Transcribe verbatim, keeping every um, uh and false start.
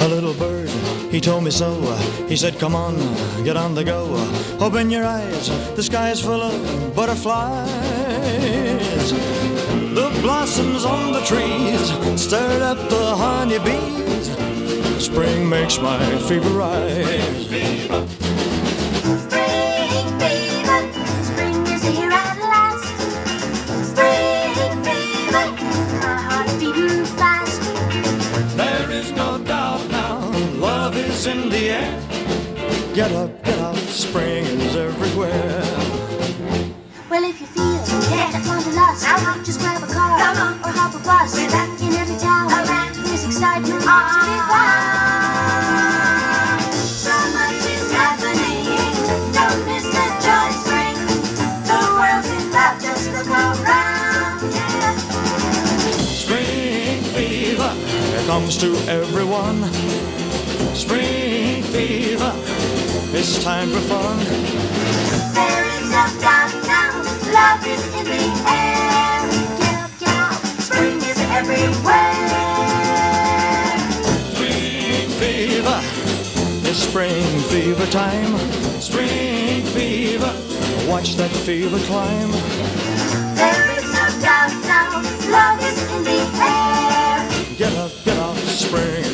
A little bird, he told me so. He said, come on, get on the go. Open your eyes, the sky is full of butterflies. The blossoms on the trees stirred up the honeybees. Spring makes my fever rise. Spring fever, spring is here at last. Spring fever, my heart's beating fast. There is no doubt now, love is in the air. Get up, get up, spring is everywhere. Well, if you feel that wanderlust, just grab a car or hop a bus. In every town, there's excitement to be found. So much is happening, don't miss the joy of spring. The world's in love, just look around. Yeah. Spring fever comes to everyone. Spring fever, it's time for fun. There is no doubt now, love is in the air. Get up, get out, spring is everywhere. Spring fever, it's spring fever time. Spring fever, watch that fever climb. There is no doubt now, love is in the air. Get up, get up, spring